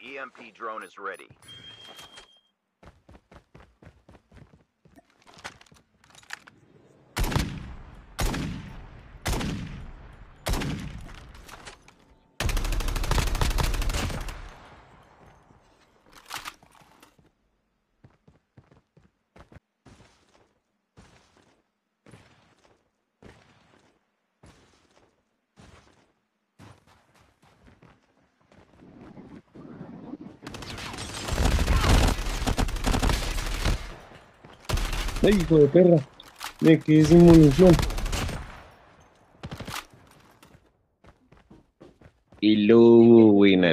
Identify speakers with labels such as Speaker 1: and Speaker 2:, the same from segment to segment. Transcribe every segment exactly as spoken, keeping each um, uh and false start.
Speaker 1: E M P drone is ready.
Speaker 2: Ay, hijo de perra, me quedé sin munición. Y luego, buena.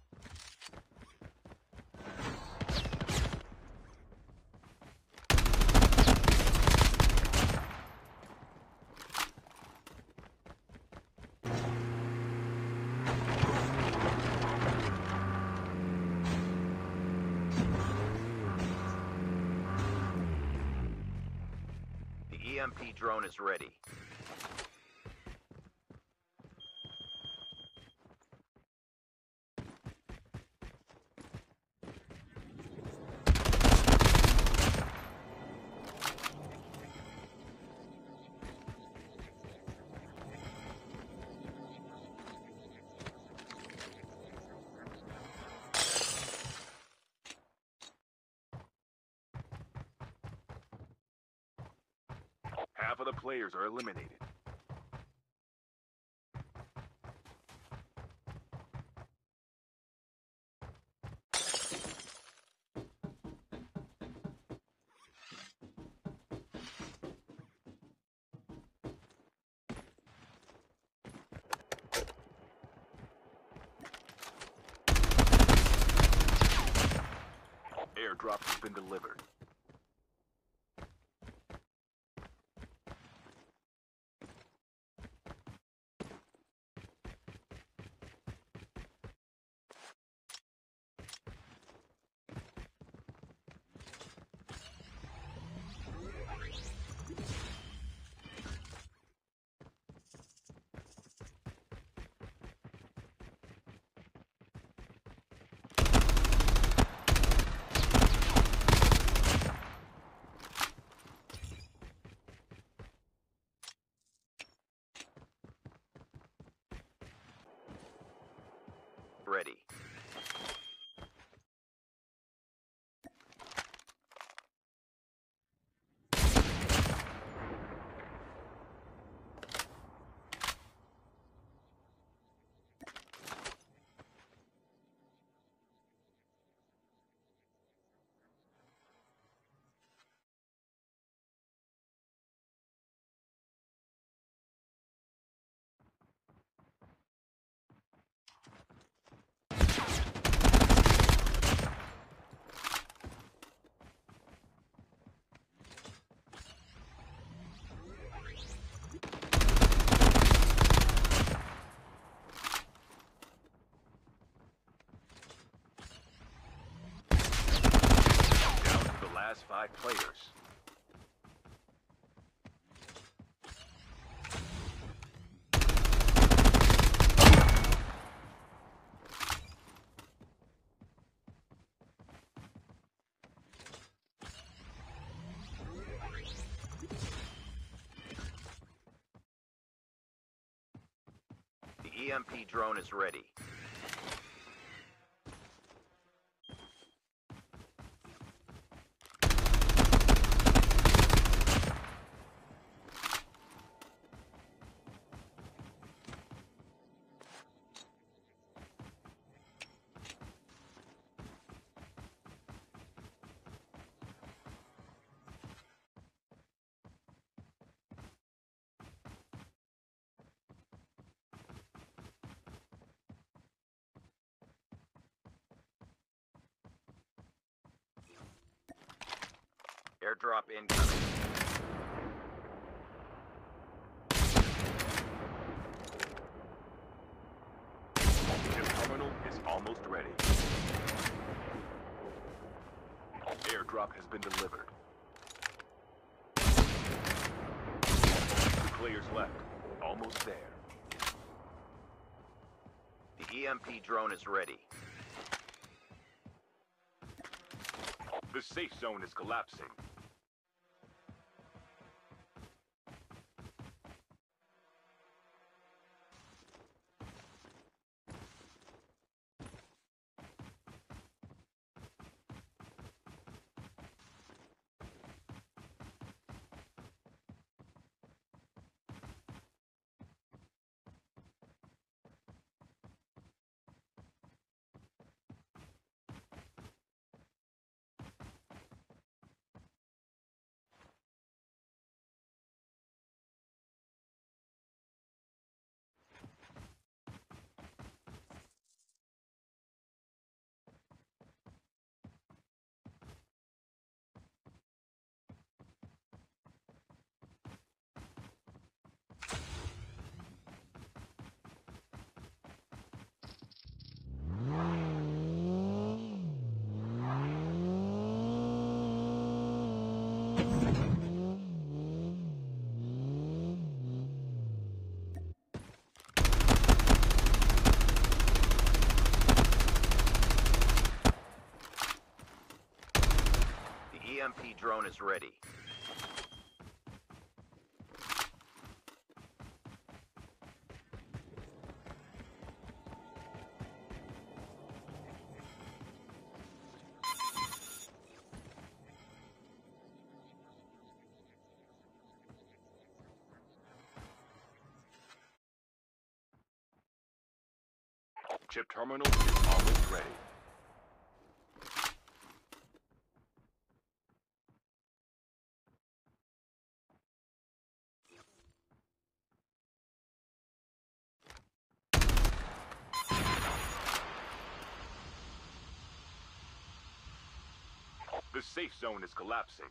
Speaker 1: The E M P drone is ready. Half of the players are eliminated. Airdrop has been delivered. Ready. Down to the last five players. The E M P drone is ready. Airdrop incoming. The terminal is almost ready. Airdrop has been delivered. Two players left. Almost there. The E M P drone is ready. The safe zone is collapsing. The E M P drone is ready. Chip terminal is almost ready. The safe zone is collapsing.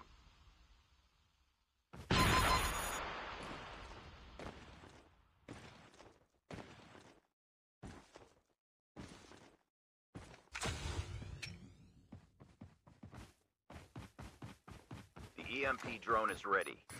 Speaker 1: The E M P drone is ready.